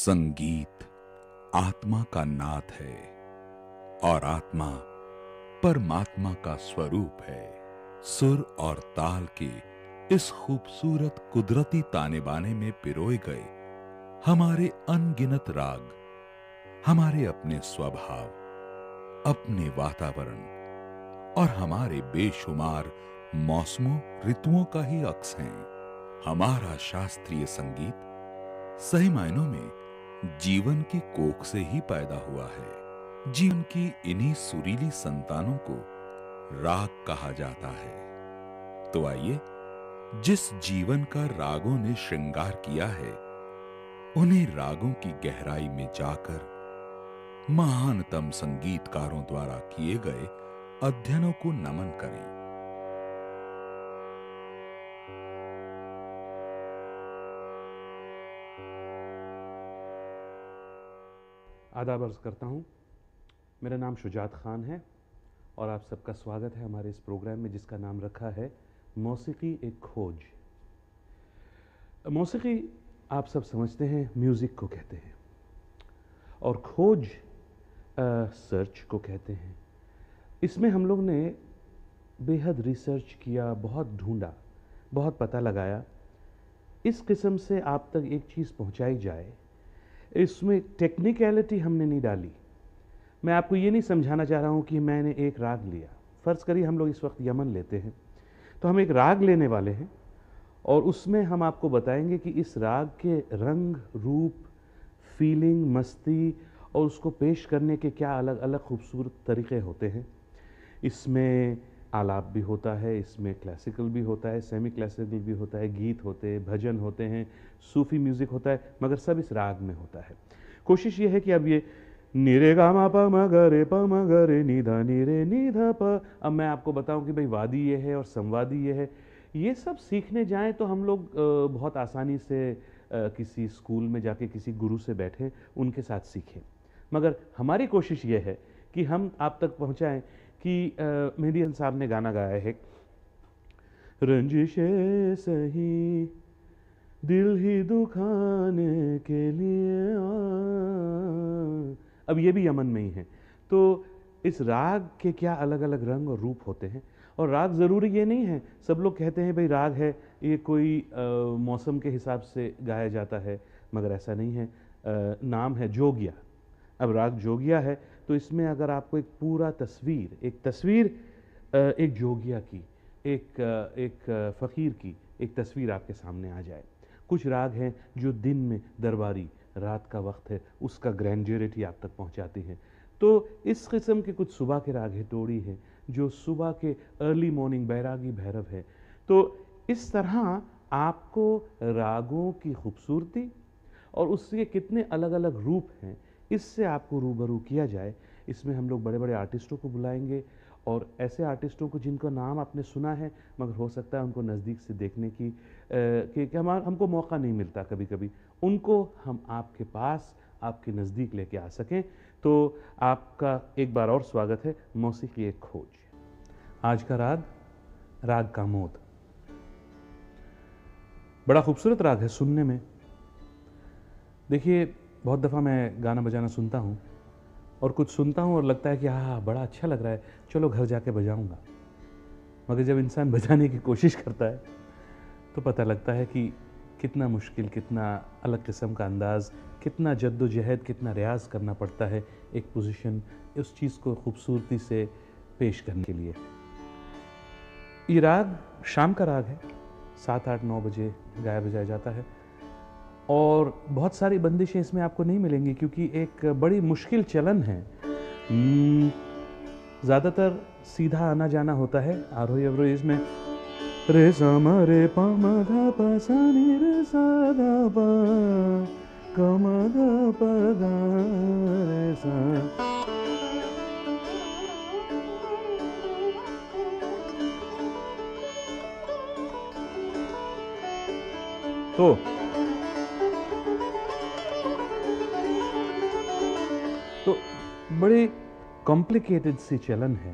संगीत आत्मा का नाद है और आत्मा परमात्मा का स्वरूप है। सुर और ताल के इस खूबसूरत कुदरती ताने बाने में पिरोए गए हमारे अनगिनत राग हमारे अपने स्वभाव, अपने वातावरण और हमारे बेशुमार मौसमों ऋतुओं का ही अक्स हैं। हमारा शास्त्रीय संगीत सही मायनों में जीवन की कोख से ही पैदा हुआ है। जीवन की इन्हीं सुरीली संतानों को राग कहा जाता है। तो आइए, जिस जीवन का रागों ने श्रृंगार किया है, उन्हीं रागों की गहराई में जाकर महानतम संगीतकारों द्वारा किए गए अध्ययनों को नमन करें। आदाब अर्ज़ करता हूँ। मेरा नाम शुजात ख़ान है और आप सबका स्वागत है हमारे इस प्रोग्राम में जिसका नाम रखा है मौसीकी एक खोज। मौसीकी आप सब समझते हैं म्यूज़िक को कहते हैं और खोज सर्च को कहते हैं। इसमें हम लोग ने बेहद रिसर्च किया, बहुत ढूंढा, बहुत पता लगाया। इस किस्म से आप तक एक चीज़ पहुंचाई जाए, इसमें टेक्निकलिटी हमने नहीं डाली। मैं आपको ये नहीं समझाना चाह रहा हूँ कि मैंने एक राग लिया। फ़र्ज़ करिए हम लोग इस वक्त यमन लेते हैं, तो हम एक राग लेने वाले हैं और उसमें हम आपको बताएंगे कि इस राग के रंग, रूप, फीलिंग, मस्ती और उसको पेश करने के क्या अलग अलग खूबसूरत तरीक़े होते हैं। इसमें आलाप भी होता है, इसमें क्लासिकल भी होता है, सेमी क्लासिकल भी होता है, गीत होते हैं, भजन होते हैं, सूफ़ी म्यूज़िक होता है, मगर सब इस राग में होता है। कोशिश ये है कि अब ये नी रे गा मा पा मा गा रे नी धा नी रे नी धा पा, अब मैं आपको बताऊं कि भाई वादी ये है और संवादी ये है। ये सब सीखने जाएं तो हम लोग बहुत आसानी से किसी स्कूल में जाके किसी गुरु से बैठें, उनके साथ सीखें। मगर हमारी कोशिश ये है कि हम आप तक पहुँचाएँ कि मेहदी हसन साहब ने गाना गाया है, रंजिशे सही दिल ही दुखाने के लिए अब ये भी यमन में ही है। तो इस राग के क्या अलग अलग रंग और रूप होते हैं। और राग ज़रूरी ये नहीं है, सब लोग कहते हैं भाई राग है ये कोई मौसम के हिसाब से गाया जाता है, मगर ऐसा नहीं है। नाम है जोगिया। अब राग जोगिया है तो इसमें अगर आपको एक पूरा तस्वीर एक जोगिया की, एक फ़कीर की एक तस्वीर आपके सामने आ जाए। कुछ राग हैं जो दिन में दरबारी, रात का वक्त है उसका ग्रैंडियरिटी आप तक पहुंचाती हैं। तो इस किस्म के कुछ सुबह के राग है, टोड़ी है जो सुबह के अर्ली मॉर्निंग बैरागी भैरव है। तो इस तरह आपको रागों की खूबसूरती और उसके कितने अलग अलग रूप हैं, इससे आपको रूबरू किया जाए। इसमें हम लोग बड़े बड़े आर्टिस्टों को बुलाएंगे और ऐसे आर्टिस्टों को जिनका नाम आपने सुना है मगर हो सकता है उनको नज़दीक से देखने की कि हमको मौका नहीं मिलता कभी कभी, उनको हम आपके पास, आपके नज़दीक लेके आ सकें। तो आपका एक बार और स्वागत है मौसीकी एक खोज। आज का राग कामोद। बड़ा खूबसूरत राग है सुनने में। देखिए, बहुत दफ़ा मैं गाना बजाना सुनता हूँ और कुछ सुनता हूँ और लगता है कि हाँ बड़ा अच्छा लग रहा है, चलो घर जाके बजाऊँगा। मगर जब इंसान बजाने की कोशिश करता है तो पता लगता है कि कितना मुश्किल, कितना अलग किस्म का अंदाज़, कितना जद्दोजहद, कितना रियाज़ करना पड़ता है एक पोजीशन, उस चीज़ को खूबसूरती से पेश करने के लिए। ये राग शाम का राग है, 7, 8, 9 बजे गाया बजाया जाता है और बहुत सारी बंदिशें इसमें आपको नहीं मिलेंगी क्योंकि एक बड़ी मुश्किल चलन है। ज़्यादातर सीधा आना जाना होता है, आरोही अवरोही। इसमें रे सा म रे प म ध प सा नि रे सा ध प क म ध प ध रे सा। तो बड़े कॉम्प्लिकेटेड सी चलन है।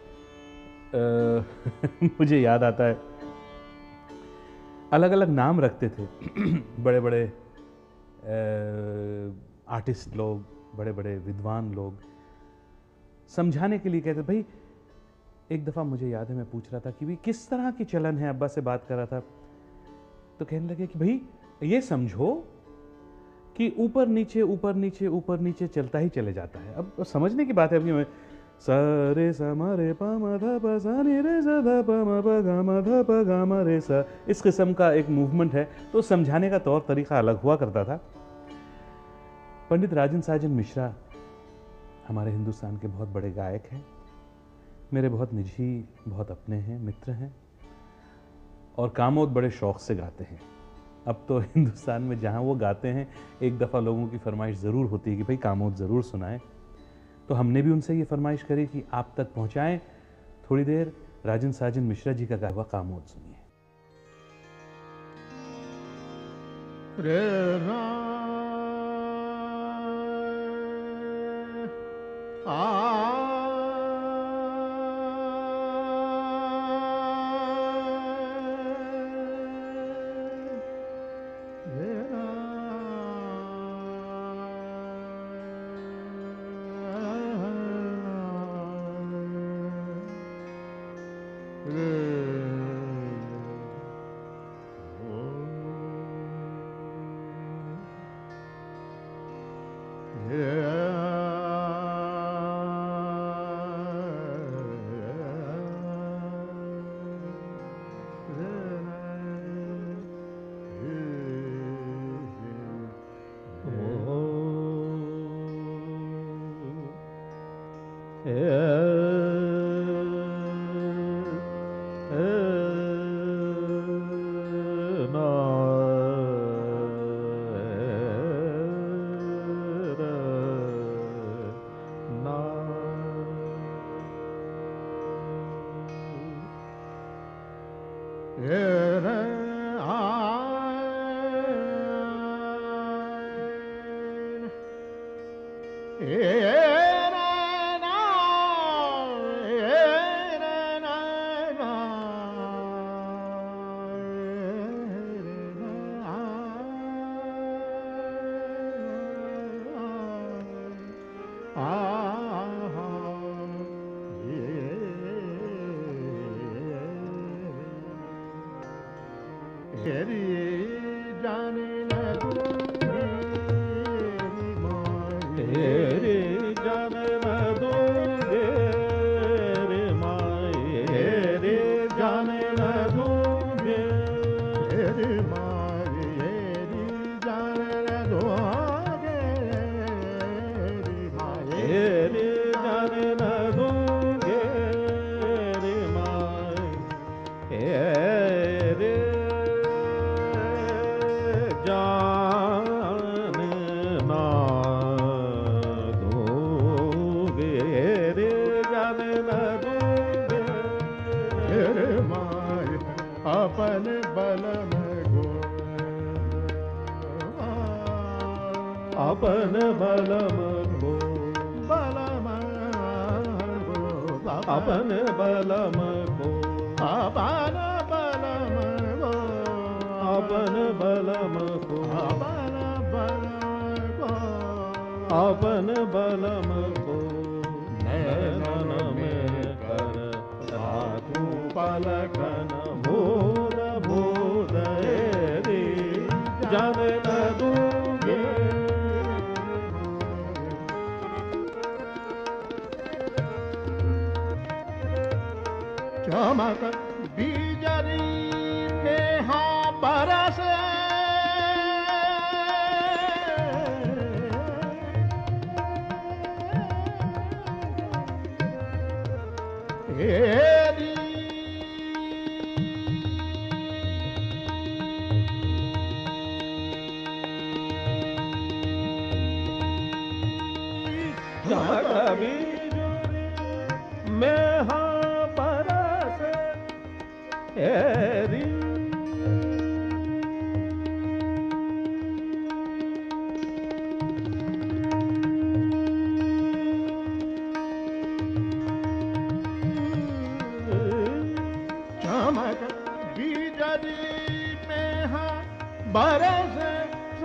मुझे याद आता है अलग अलग नाम रखते थे बड़े बड़े आर्टिस्ट लोग, बड़े बड़े विद्वान लोग समझाने के लिए कहते भाई। एक दफ़ा मुझे याद है मैं पूछ रहा था कि भाई किस तरह की चलन है, अब्बा से बात कर रहा था, तो कहने लगे कि भाई ये समझो कि ऊपर नीचे ऊपर नीचे ऊपर नीचे चलता ही चले जाता है। अब समझने की बात है अभी, सा रे सा म रे प म ध प सा नि रे सा ध प म प ग म ध प ग म रे सा, इस किस्म का एक मूवमेंट है। तो समझाने का तौर तरीका अलग हुआ करता था। पंडित राजन साजन मिश्रा हमारे हिंदुस्तान के बहुत बड़े गायक हैं, मेरे बहुत निजी, बहुत अपने हैं, मित्र हैं, और कामोद बड़े शौक से गाते हैं। अब तो हिंदुस्तान में जहाँ वो गाते हैं एक दफ़ा लोगों की फरमाइश ज़रूर होती है कि भाई कामोद ज़रूर सुनाएं। तो हमने भी उनसे ये फरमाइश करी कि आप तक पहुँचाएं थोड़ी देर राजन साजन मिश्रा जी का गाया हुआ कामोद सुनिए।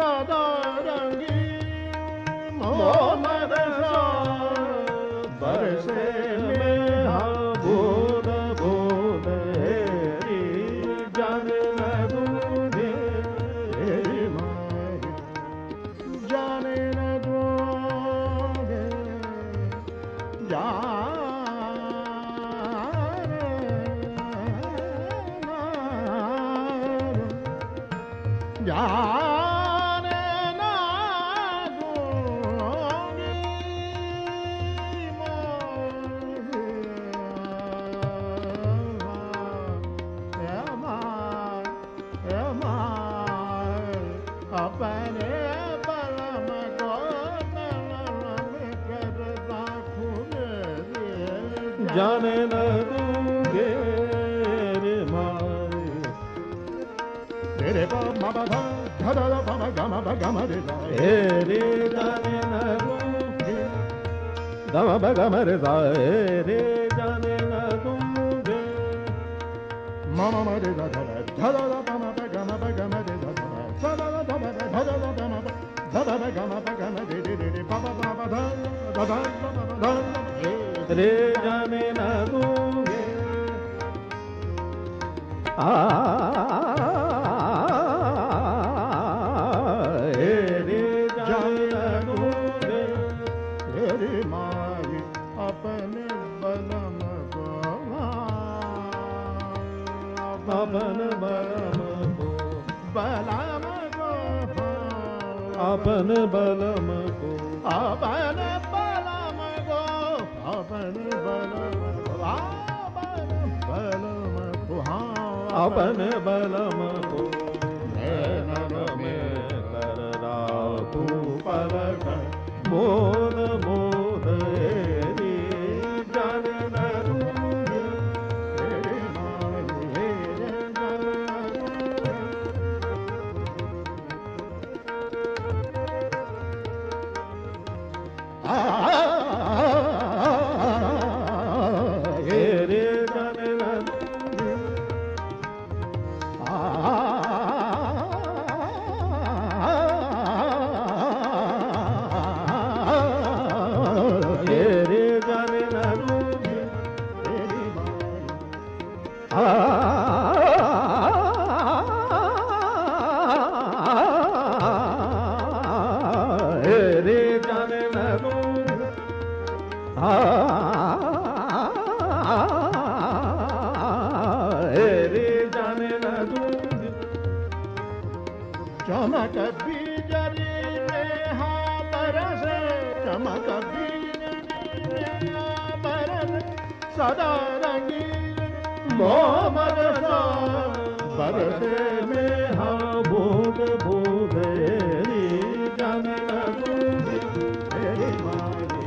सदा रंगी मोहम्मद बरसे में बूंद बूंद हेरी जाने न दूंगे हेरी माए जाने न दूंगे जाने न दूंगी अपने बलम को करता खूब जाने न दूंगे रे माए तेरे बाबा धा धा बाबा गम रे रे जाने न दूंगे गम रे रे जाने न दूंगे मामा रे धा धा बाबा गम रे धा रे जाने न दूंगे रे जाने न दूंगे रे माई अपने बलम को अपन बलम को बलम अपन बलम को अपन बलम को अपन बलम को अपन बलम को नैनन में कर राखू पलक मोद मोद हेरी जाने न दूंगे हेरी माए रे जाने न रे जाने न दूंगे तेरी रे जाने न दूंगे रे जाने न दूंगे चमक बिजली में बरसे चमक बिजली में बरसे सदा रंगी मोहम्मद बरसे में बूंद बूंद हेरी जाने न दूंगी हेरी मारी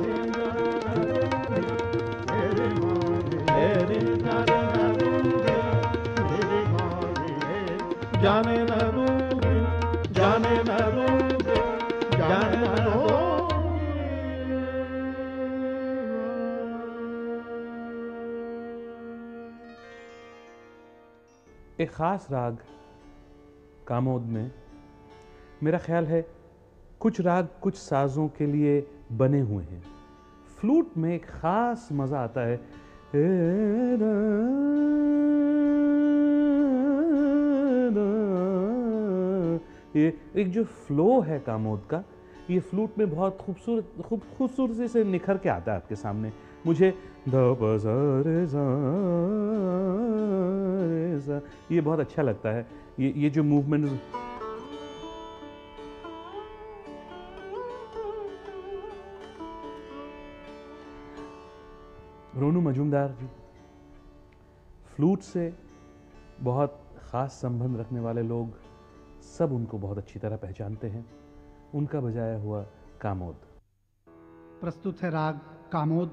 हेरी जाने न दूंगी हेरी मारी जाने न दूंगी जाने न दूंगी जाने न दूंगी। एक ख़ास राग कामोद में मेरा ख्याल है कुछ राग कुछ साज़ों के लिए बने हुए हैं। फ्लूट में एक ख़ास मज़ा आता है। ये एक जो फ्लो है कामोद का, ये फ्लूट में बहुत खूबसूरती से निखर के आता है आपके सामने। मुझे ये बहुत अच्छा लगता है। ये जो मूवमेंट रोनू मजूमदार जी, फ्लूट से बहुत ख़ास संबंध रखने वाले लोग सब उनको बहुत अच्छी तरह पहचानते हैं। उनका बजाया हुआ कामोद प्रस्तुत है राग कामोद।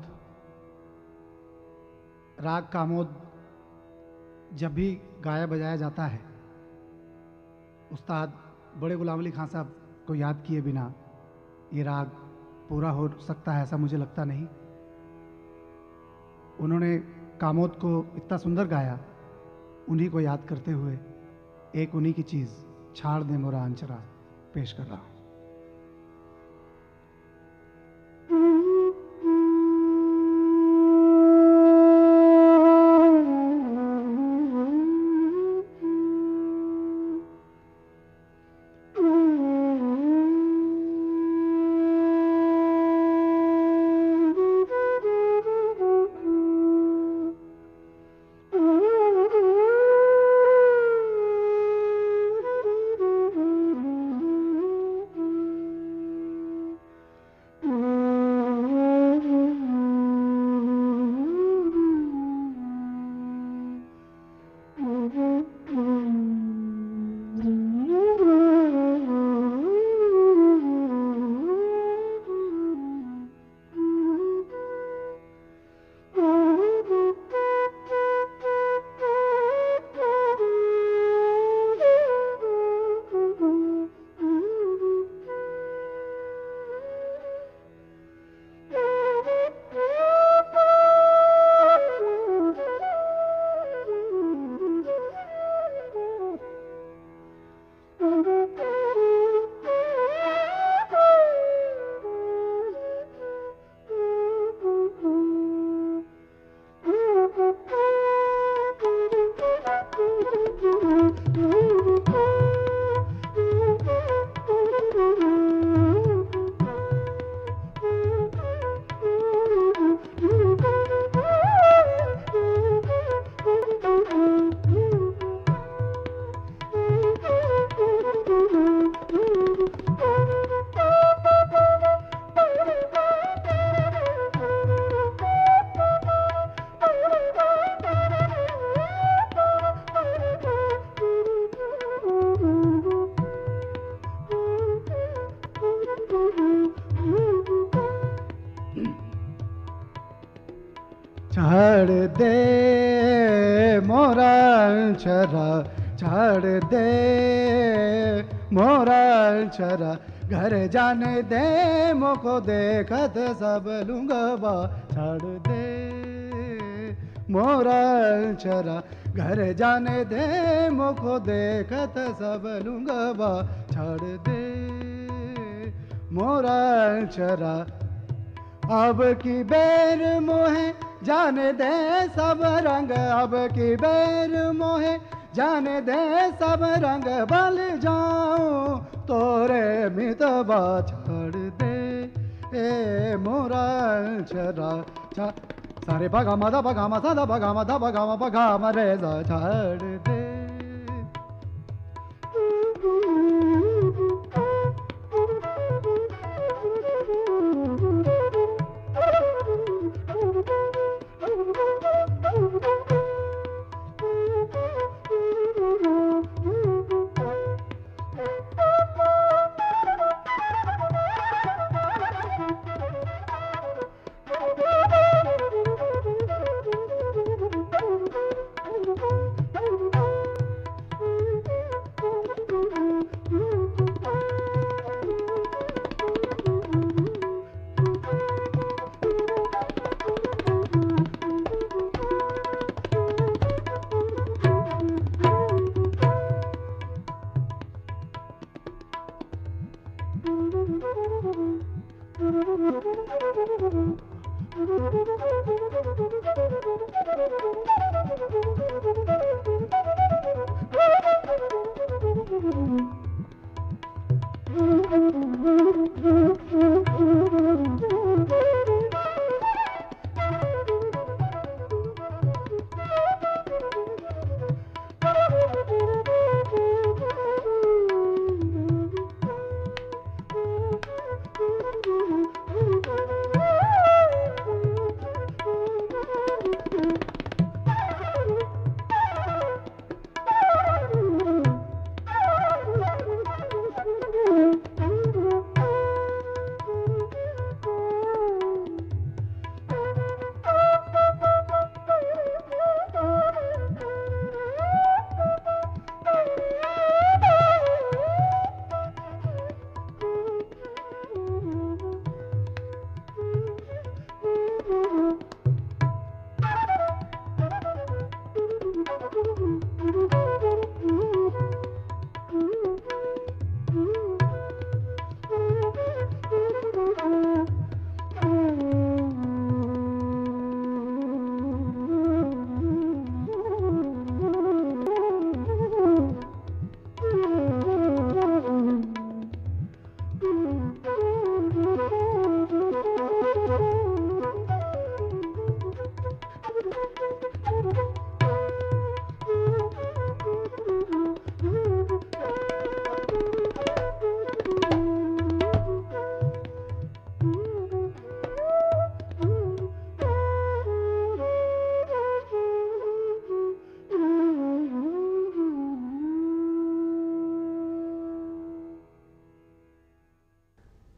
राग कामोद जब भी गाया बजाया जाता है, उस्ताद बड़े गुलाम अली खान साहब को याद किए बिना ये राग पूरा हो सकता है ऐसा मुझे लगता नहीं। उन्होंने कामोद को इतना सुंदर गाया, उन्हीं को याद करते हुए एक उन्हीं की चीज़ छाड़ दे मोरा अंचरा पेश कर रहा हूं। छाड़ दे मोरा छरा, छाड़ दे मोरा छरा, घर जाने दे मोको देखत सब लूंगा। छाड़ दे मोरा छरा, घर जाने दे मोको देखत सब लूंगा। छाड़ दे मोरा छरा, अब की बेर मोहे जाने दे सब रंग, अब की बेर मोहे जाने दे सब रंग, बल जाऊं तोरे मितवा। छाड़ दे ए मोरा छरा, सारे भगा मा धा भगा मा सा धा भगा मा धा भगा मा भगा मा रे सा। छाड़ दे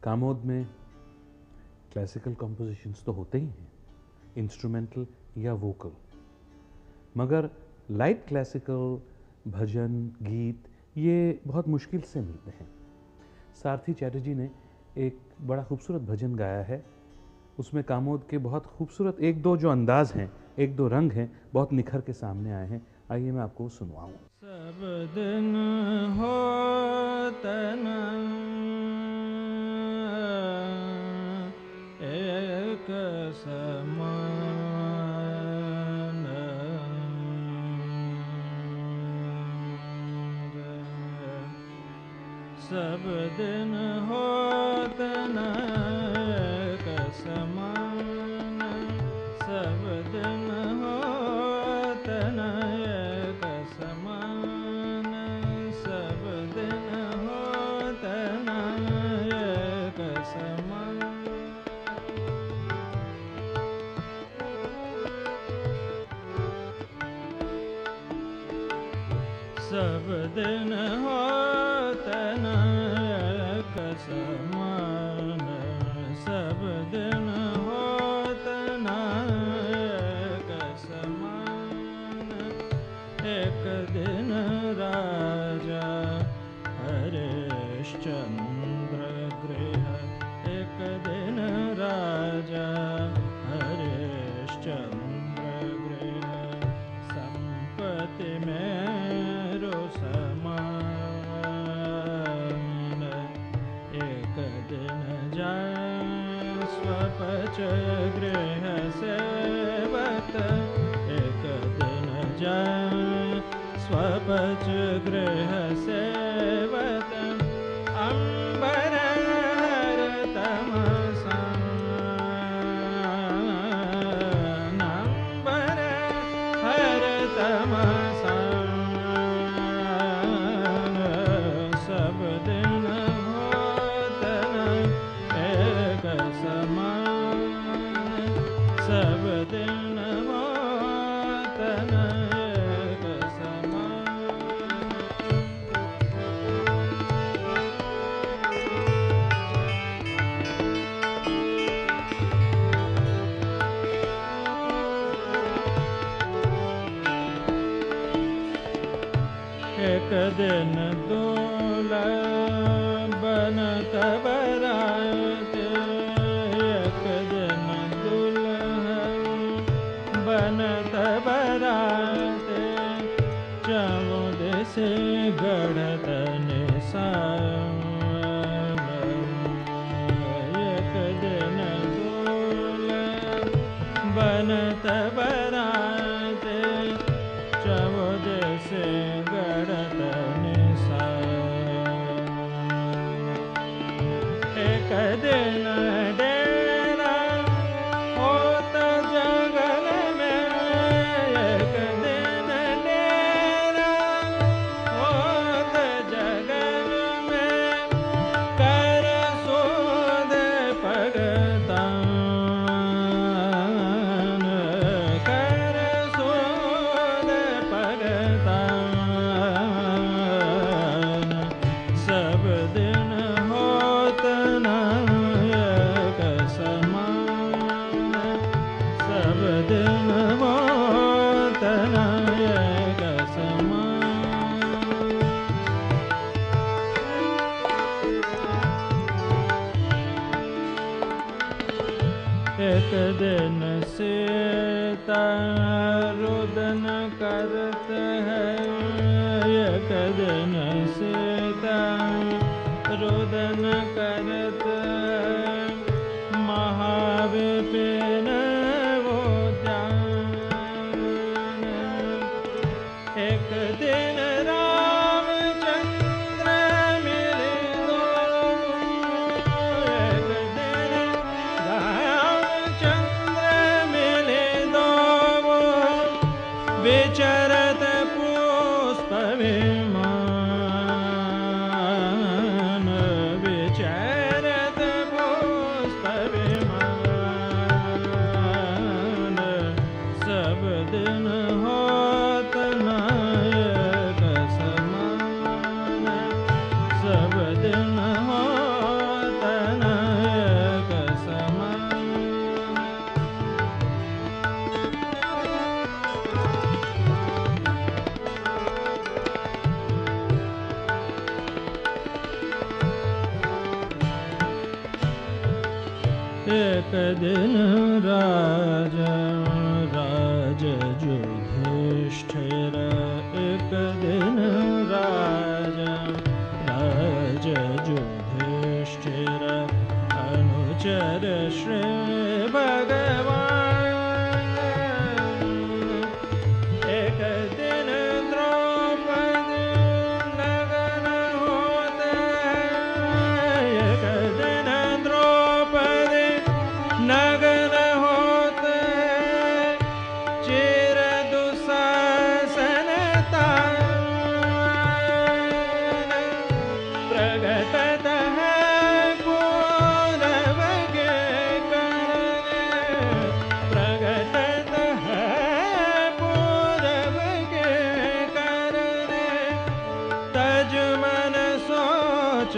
कामोद में क्लासिकल कॉम्पोजिशंस तो होते ही हैं, इंस्ट्रूमेंटल या वोकल, मगर लाइट क्लासिकल भजन गीत ये बहुत मुश्किल से मिलते हैं। सारथी चैटर्जी ने एक बड़ा खूबसूरत भजन गाया है, उसमें कामोद के बहुत खूबसूरत एक दो जो अंदाज हैं, एक दो रंग हैं, बहुत निखर के सामने आए हैं। आइए मैं आपको सुनवाऊँ। सब दिन हो तन एक समान, सब दिन हो तन एक समान, सब दिन हो तन एक समान, सब दिन हो तन एक समान। सब दिन हो तन एक समान, सब दिन हो तन एक समान। एक दिन राजा हरिश्चंद्र गृह, एक दिन राजा हरिश्चंद्र गृह, संपत्ति मेरो समान। एक दिन जाए स्वपच गृह सेवक, एक दिन जाए स्वपच गृह सेवक, अंबर हर तमसान, अंबर हर तमसान। सब दिन हो तन एक समान, सब दिन हो तन एक समान। एक दिन दूल्हा बनत बरात, एक दिन दुल्हन बनत बरात, चौद से गढ़त निशान। एक दिन दूल्हा बनत बरात, चौद से गढ़त निशान। एक दिन डेरा होत जंगल में, एक दिन डेरा होत जंगल में, कर सूद पगतान, कर सूद पगतान। सब दिन होत न एक समान, सब दिन होत न एक समान। एक दिन सीता रुदन करत है, एक दिन सीता रुदन करत है, महाविपिन वो ध्यान। एक दिन रामचंद्र मिले दो, एक दिन रामचंद्र मिले दो, विचरत पुष्प विमान, विचरत पुष्प विमान। सब दिन होत न एक समान, सब दिन होत न एक दिन राजा युधिष्ठिर, एक दिन राजा युधिष्ठिर, अनुचर श्री भगवान। एक दिन द्रौपदी नगन होते, एक दिन द्रौपदी नगन होते, चिर दुशासन तान, प्रगटत है पूरब के करने, प्रगटत है पूरब के करने, तज मन सोच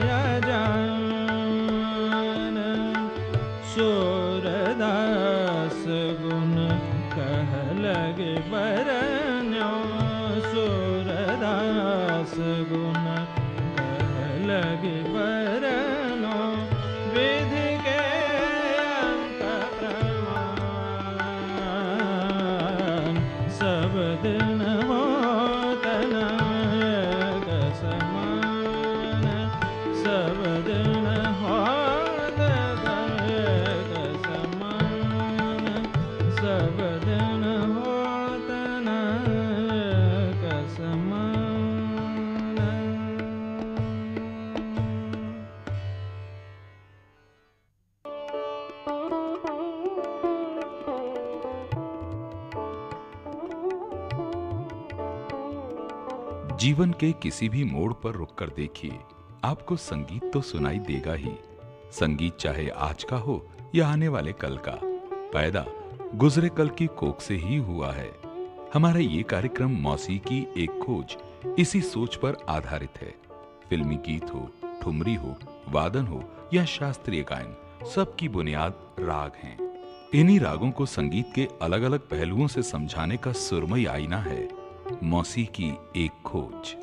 अजान। सूरदास गुण कह लगे बरन्यो, सूरदास गुण कह लगे बरनो, विधि के अंक प्रमाण, सब दिन होत नायक समान, सब दिन होत नायक समान, सब दिन होत नायक समान। जीवन के किसी भी मोड़ पर रुककर देखिए, आपको संगीत तो सुनाई देगा ही। संगीत चाहे आज का हो या आने वाले कल का, पैदा गुजरे कल की कोख से ही हुआ है। हमारा ये कार्यक्रम मौसीकी एक खोज इसी सोच पर आधारित है। फिल्मी गीत हो, ठुमरी हो, वादन हो या शास्त्रीय गायन, सबकी बुनियाद राग हैं। इन्हीं रागों को संगीत के अलग अलग पहलुओं से समझाने का सुरमई आईना है मौसीकी एक खोज।